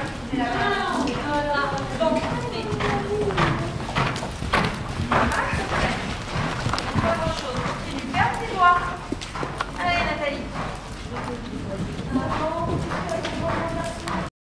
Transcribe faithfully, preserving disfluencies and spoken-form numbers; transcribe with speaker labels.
Speaker 1: c'est la main. Donc, on fait. Pas grand chose. Continue, ferme tes doigts. Allez, Nathalie.